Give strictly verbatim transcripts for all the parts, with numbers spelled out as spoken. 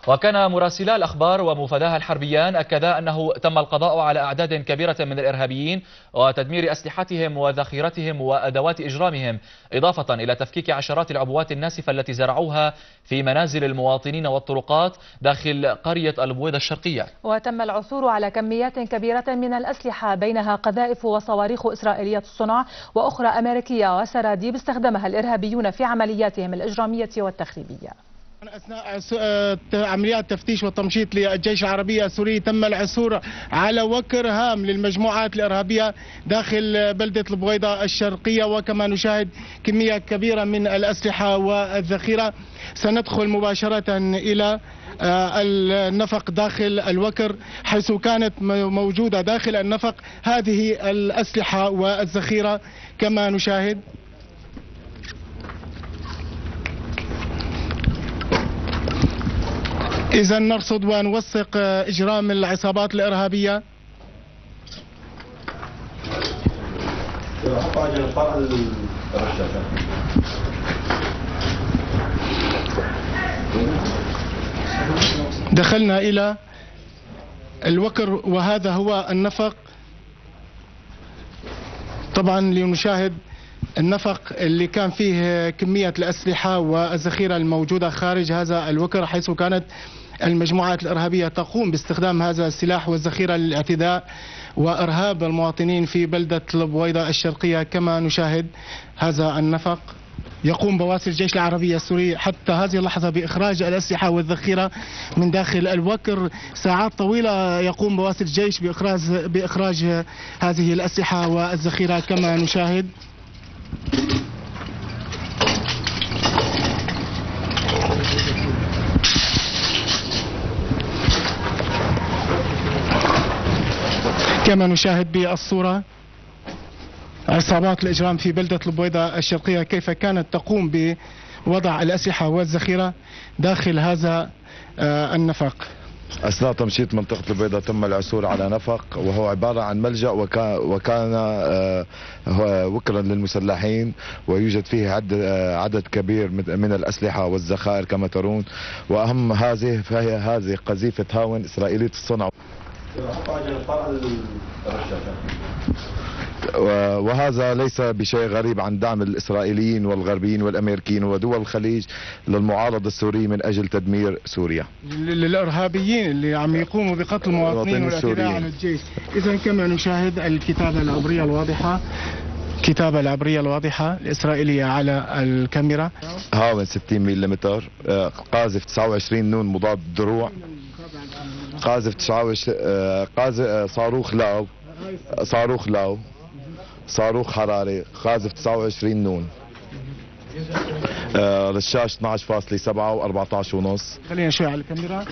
وكان مراسلا الأخبار ومفاداها الحربيان أكدا أنه تم القضاء على أعداد كبيرة من الإرهابيين وتدمير أسلحتهم وذخيرتهم وأدوات إجرامهم، إضافة إلى تفكيك عشرات العبوات الناسفة التي زرعوها في منازل المواطنين والطرقات داخل قرية البويضة الشرقية. وتم العثور على كميات كبيرة من الأسلحة بينها قذائف وصواريخ إسرائيلية الصنع وأخرى أمريكية وسراديب استخدمها الإرهابيون في عملياتهم الإجرامية والتخريبية. أثناء عمليات تفتيش وتمشيط للجيش العربي السوري تم العثور على وكر هام للمجموعات الإرهابية داخل بلدة البويضة الشرقية، وكما نشاهد كمية كبيرة من الأسلحة والذخيرة. سندخل مباشرة إلى النفق داخل الوكر، حيث كانت موجودة داخل النفق هذه الأسلحة والذخيرة كما نشاهد. إذا نرصد ونوثق إجرام العصابات الإرهابية. دخلنا إلى الوكر وهذا هو النفق. طبعا لنشاهد النفق اللي كان فيه كمية الأسلحة والذخيرة الموجودة خارج هذا الوكر، حيث كانت المجموعات الإرهابية تقوم باستخدام هذا السلاح والذخيرة للاعتداء وإرهاب المواطنين في بلدة البويضة الشرقية. كما نشاهد هذا النفق يقوم بواسل الجيش العربي السوري حتى هذه اللحظة بإخراج الأسلحة والذخيرة من داخل الوكر. ساعات طويلة يقوم بواسل الجيش بإخراج بإخراج هذه الأسلحة والذخيرة كما نشاهد. كما نشاهد بالصورة عصابات الإجرام في بلدة البويضة الشرقية كيف كانت تقوم بوضع الأسلحة والذخيرة داخل هذا النفق. أثناء تمشيط منطقة البيضاء تم العثور على نفق وهو عبارة عن ملجأ وكان, وكان هو وكرا للمسلحين، ويوجد فيه عدد, عدد كبير من الأسلحة والذخائر كما ترون، وأهم هذه فهي هذه قذيفة هاون إسرائيلية الصنع. وهذا ليس بشيء غريب عن دعم الإسرائيليين والغربيين والأمريكيين ودول الخليج للمعارضة السورية من أجل تدمير سوريا، للإرهابيين اللي عم يقوموا بقتل المواطنين والاعتداء على الجيش. إذا كما نشاهد الكتابة العبرية الواضحة، كتابة العبرية الواضحة الإسرائيلية على الكاميرا. هاون ستين ملم، قاذف تسعة وعشرين نون مضاد دروع، قاذف تسعة وعشرين قاذف صاروخ لاو صاروخ لاو صاروخ حراري، قاذف تسعة وعشرين نون، آه رشاش اثنعش فاصلة سبعة وأربعطعش ونص. خلينا شوي على الكاميرا.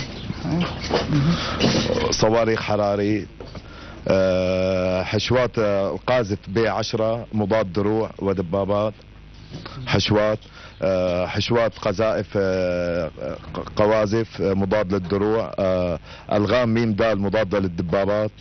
صواريخ حراري، آه حشوات آه قاذف بي عشرة مضاد دروع ودبابات، حشوات آه حشوات قذائف آه قواذف آه مضاد للدروع، آه الغام ميم دال مضاده للدبابات.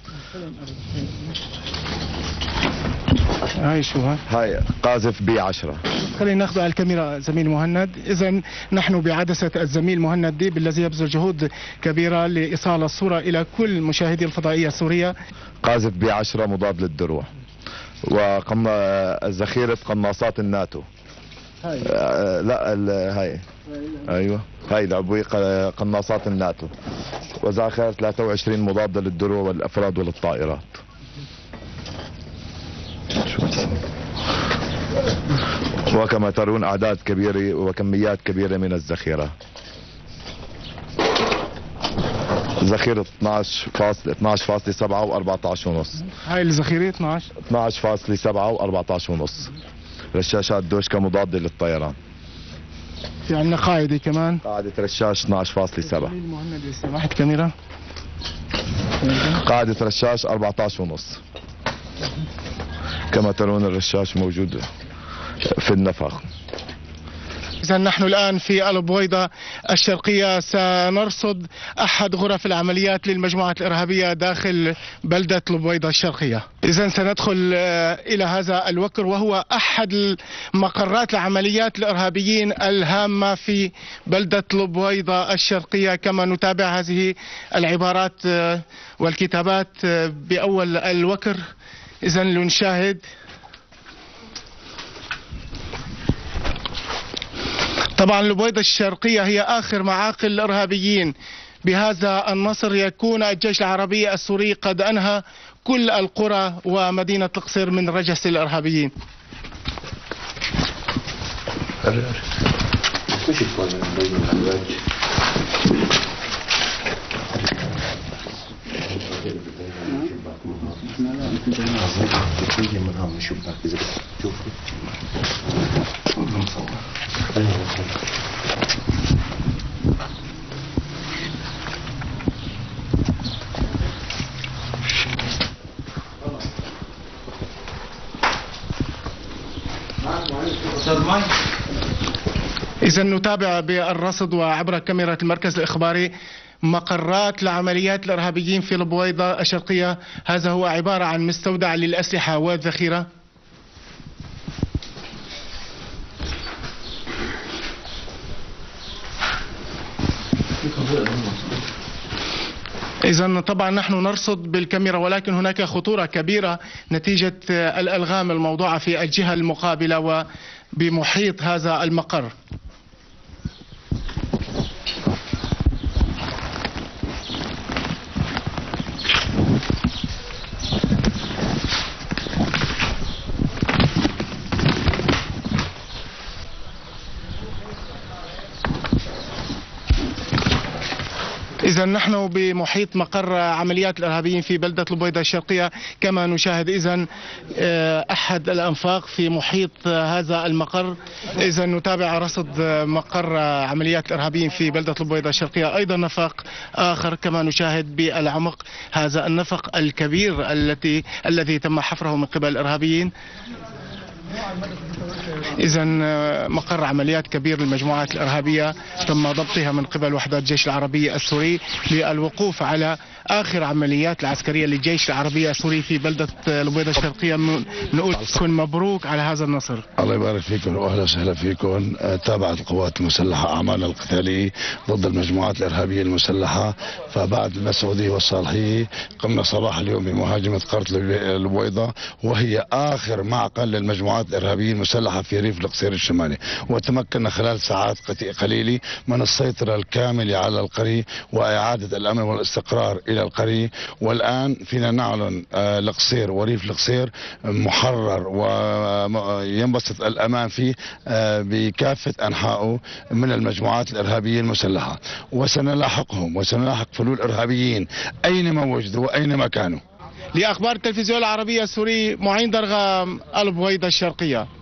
هاي شو ها؟ هاي قاذف بي عشرة. خلينا ناخذ على الكاميرا زميل مهند. إذا نحن بعدسة الزميل مهند ديب الذي يبذل جهود كبيرة لإيصال الصورة إلى كل مشاهدي الفضائية السورية. قاذف بي عشرة مضاد للدروع، وقمنا ذخيرة قناصات الناتو. هاي آه لا هاي ايوه هاي العبوية قناصات الناتو، وذخائر ثلاثة وعشرين مضادة للدروع والأفراد وللطائرات. وكما ترون أعداد كبيرة وكميات كبيرة من الذخيرة. ذخيرة اثنعش فاصلة سبعة وأربعطعش ونص. هاي الذخيرة اثنعش اثنعش فاصلة سبعة وأربعطعش ونص. رشاشات دوشكا مضادة للطيران. في عندنا قاعدة كمان، قاعدة رشاش اثنعش فاصلة سبعة. واحد كاميرا. قاعدة رشاش أربعطعش ونص. كما ترون الرشاش موجود في النفق. إذا نحن الآن في البويضة الشرقية سنرصد أحد غرف العمليات للمجموعة الإرهابية داخل بلدة البويضة الشرقية. إذا سندخل إلى هذا الوكر وهو أحد مقرات العمليات الإرهابيين الهامة في بلدة البويضة الشرقية. كما نتابع هذه العبارات والكتابات بأول الوكر. إذا لنشاهد. طبعا البويضة الشرقية هي آخر معاقل الإرهابيين بهذا النصر. يكون الجيش العربي السوري قد أنهى كل القرى ومدينة القصير من رجس الإرهابيين. إذا نتابع بالرصد وعبر كاميرا المركز الإخباري مقرات العمليات الإرهابيين في البويضة الشرقية. هذا هو عبارة عن مستودع للأسلحة والذخيرة. إذا طبعا نحن نرصد بالكاميرا، ولكن هناك خطورة كبيرة نتيجة الألغام الموضوعة في الجهة المقابلة وبمحيط هذا المقر. إذا نحن بمحيط مقر عمليات الإرهابيين في بلدة البويضة الشرقية. كما نشاهد إذا أحد الأنفاق في محيط هذا المقر. إذا نتابع رصد مقر عمليات الإرهابيين في بلدة البويضة الشرقية. أيضا نفق آخر كما نشاهد بالعمق. هذا النفق الكبير التي الذي تم حفره من قبل الإرهابيين. إذا مقر عمليات كبير للمجموعات الإرهابية تم ضبطها من قبل وحدات الجيش العربي السوري للوقوف على آخر عمليات العسكرية للجيش العربي السوري في بلدة البويضة الشرقية. نقول لكم مبروك على هذا النصر. الله يبارك فيكم واهلا وسهلا فيكم. تابعت القوات المسلحة أعمالنا القتالية ضد المجموعات الإرهابية المسلحة. فبعد المسعودية والصالحية قمنا صباح اليوم بمهاجمة قرية البويضة، وهي آخر معقل للمجموعات الإرهابية المسلحة في ريف القصير الشمالي. وتمكنا خلال ساعات قليلة من السيطرة الكاملة على القرية وإعادة الأمن والاستقرار إلى القرية. والآن فينا نعلن القصير وريف القصير محرر وينبسط الأمان فيه بكافة أنحائه من المجموعات الإرهابية المسلحة. وسنلاحقهم وسنلاحق فلول إرهابيين أينما وجدوا وأينما كانوا. لأخبار التلفزيون العربي السوري، معين درغام، البويضة الشرقية.